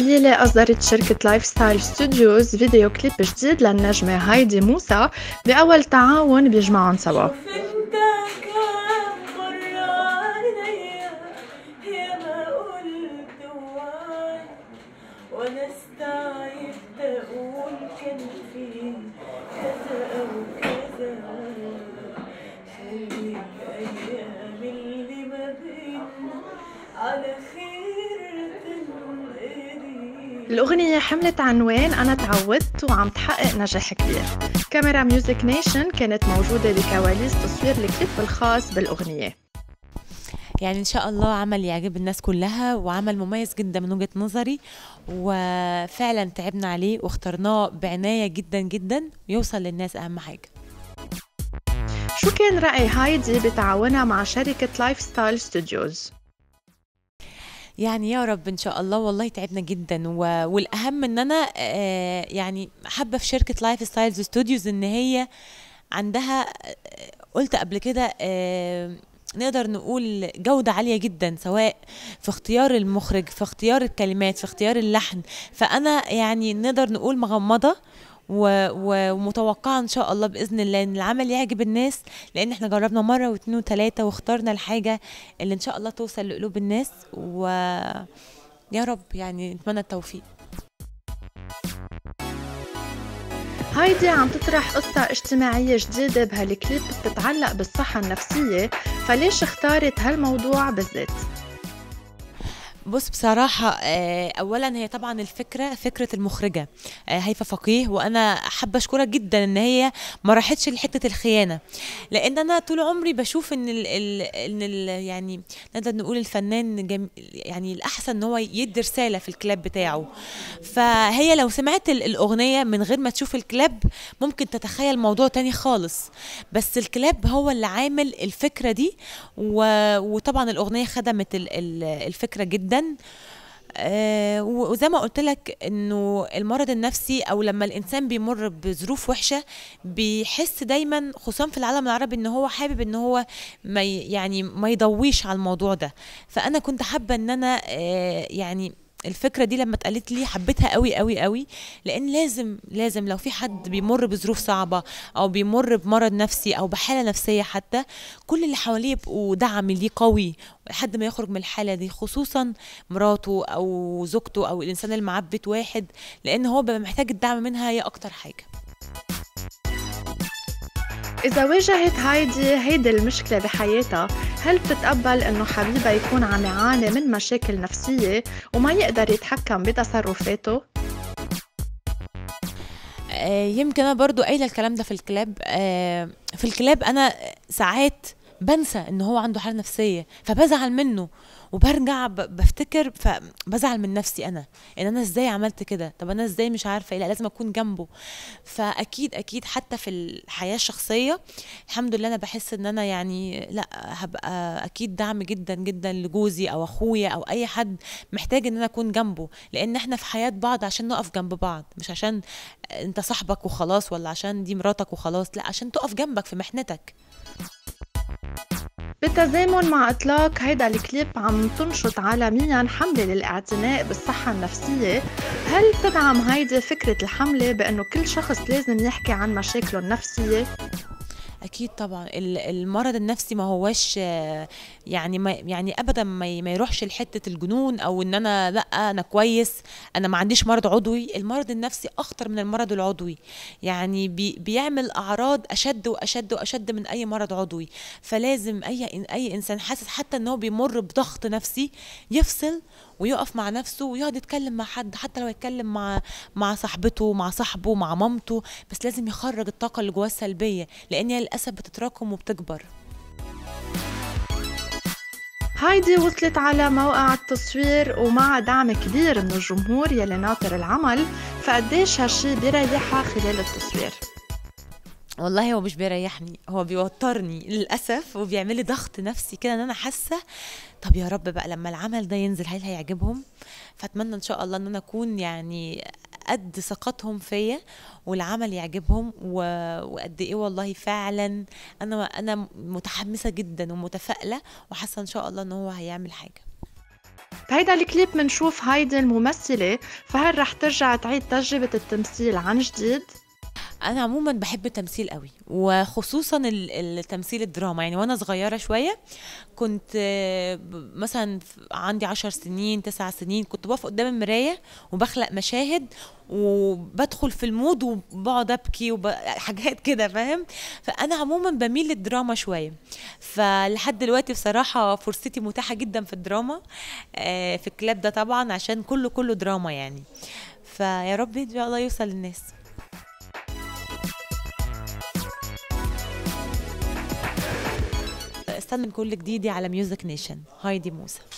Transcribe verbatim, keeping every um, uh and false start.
قليلة أصدرت شركة لايف ستايل ستوديوز فيديو كليب جديد للنجمة هايدي موسى بأول تعاون بيجمعهم سوا. شوف انت كم مرة عليا يا ما قلت وعد وانا استعدت اقول كان في كذا او كذا. خلي الايام اللي ما بينا على خير تنقضي. الأغنية حملت عنوان أنا تعودت وعم تحقق نجاح كبير. كاميرا ميوزك نيشن كانت موجودة بكواليس تصوير الكليب الخاص بالأغنية. يعني ان شاء الله عمل يعجب الناس كلها وعمل مميز جدا من وجهة نظري، وفعلا تعبنا عليه واخترناه بعناية جدا جدا يوصل للناس اهم حاجة. شو كان رأي هايدي بتعاونها مع شركة لايف ستايل ستوديوز؟ يعني يا رب ان شاء الله، والله تعبنا جدا و... والاهم ان انا آه يعني حابة في شركة لايف ستايلز ستوديوز ان هي عندها آه قلت قبل كده آه نقدر نقول جودة عالية جدا، سواء في اختيار المخرج، في اختيار الكلمات، في اختيار اللحن. فأنا يعني نقدر نقول مغمضة و- و- ومتوقعة ان شاء الله بإذن الله ان العمل يعجب الناس، لان احنا جربنا مرة واثنين وثلاثة واخترنا الحاجة اللي ان شاء الله توصل لقلوب الناس، ويا رب يعني نتمنى التوفيق. هايدي عم تطرح قصة اجتماعية جديدة بهالكليب بتتعلق بالصحة النفسية، فليش اختارت هالموضوع بالذات؟ بص بصراحة آه، أولا هي طبعا الفكرة فكرة المخرجة آه، هيفاء فقيه، وأنا حابة أشكرها جدا إن هي ما راحتش لحتة الخيانة، لأن أنا طول عمري بشوف إن ال ال إن ال يعني نقدر نقول الفنان جم يعني الأحسن إن هو يدي رسالة في الكلاب بتاعه. فهي لو سمعت ال- الأغنية من غير ما تشوف الكلاب ممكن تتخيل موضوع تاني خالص، بس الكلاب هو اللي عامل الفكرة دي، و- وطبعا الأغنية خدمت ال- ال- الفكرة جدا. آه وزي ما قلت لك انه المرض النفسي او لما الانسان بيمر بظروف وحشه بيحس دايما، خصوصا في العالم العربي، ان هو حابب ان هو ما ي- يعني ما يضويش على الموضوع ده. فانا كنت حابه ان انا آه يعني الفكره دي لما اتقالت لي حبيتها قوي قوي قوي، لان لازم لازم لو في حد بيمر بظروف صعبه او بيمر بمرض نفسي او بحاله نفسيه حتى، كل اللي حواليه يبقوا دعم ليه قوي لحد ما يخرج من الحاله دي، خصوصا مراته او زوجته او الانسان اللي معاه في بيت واحد، لان هو بيبقى محتاج الدعم منها هي اكتر حاجه. إذا واجهت هايدي هيدي المشكلة بحياتها، هل بتتقبل إنه حبيبها يكون عم يعاني من مشاكل نفسية وما يقدر يتحكم بتصرفاته؟ آه، يمكن انا برضو قايله الكلام ده في الكلاب. آه، في الكلاب انا ساعات بنسى ان هو عنده حاله نفسيه فبزعل منه، وبرجع ب- بفتكر فبزعل من نفسي انا ان انا ازاي عملت كده، طب انا ازاي مش عارفه ايه، لا لازم اكون جنبه. فاكيد اكيد حتى في الحياه الشخصيه الحمد لله انا بحس ان انا يعني لا هبقى اكيد دعم جدا جدا لجوزي او اخويا او اي حد محتاج ان انا اكون جنبه، لان احنا في حياه بعض عشان نقف جنب بعض، مش عشان انت صاحبك وخلاص ولا عشان دي مراتك وخلاص، لا عشان تقف جنبك في محنتك. بالتزامن مع إطلاق هيدا الكليب عم تنشط عالميا حملة للاعتناء بالصحة النفسية، هل تدعم هيدي فكرة الحملة بأنه كل شخص لازم يحكي عن مشاكله النفسية؟ اكيد طبعا ال- المرض النفسي ما هوش آه، يعني ما يعني ابدا ما ي- ما يروحش لحته الجنون او ان انا لا انا كويس انا ما عنديش مرض عضوي. المرض النفسي اخطر من المرض العضوي، يعني بي بيعمل اعراض اشد واشد واشد من اي مرض عضوي. فلازم اي اي انسان حاسس حتى ان هو بيمر بضغط نفسي يفصل ويقف مع نفسه ويقعد يتكلم مع حد، حتى لو يتكلم مع مع صاحبته مع صاحبه مع مامته، بس لازم يخرج الطاقه اللي جواه السلبيه، لان هي للاسف بتتراكم وبتكبر. هايدي وصلت على موقع التصوير ومع دعم كبير من الجمهور يلي ناطر العمل، فقديش هالشي بيريحها خلال التصوير؟ والله هو مش بيريحني، هو بيوترني للاسف وبيعمل لي ضغط نفسي كده، ان انا حاسه طب يا رب بقى لما العمل ده ينزل هل هيعجبهم. فاتمنى ان شاء الله ان انا اكون يعني قد ثقتهم فيا والعمل يعجبهم و... وقد ايه والله فعلا انا انا متحمسه جدا ومتفائله وحاسه ان شاء الله ان هو هيعمل حاجه. بهيدا الكليب منشوف هايدي الممثلة، فهل رح ترجع تعيد تجربة التمثيل عن جديد؟ انا عموما بحب التمثيل قوي، وخصوصا ال- التمثيل الدراما. يعني وانا صغيره شويه كنت آه، ب- مثلا ف- عندي عشر سنين تسع سنين كنت بقف قدام المرايه وبخلق مشاهد وبدخل في المود وبقعد ابكي وحاجات كده، فاهم؟ فانا عموما بميل للدراما شويه. فلحد دلوقتي بصراحه فرصتي متاحه جدا في الدراما، آه، في الكلاب ده طبعا عشان كله كله دراما يعني. فيا رب ان شاء الله يوصل للناس. استنى كل جديدي على ميوزك نيشن. هايدي موسى.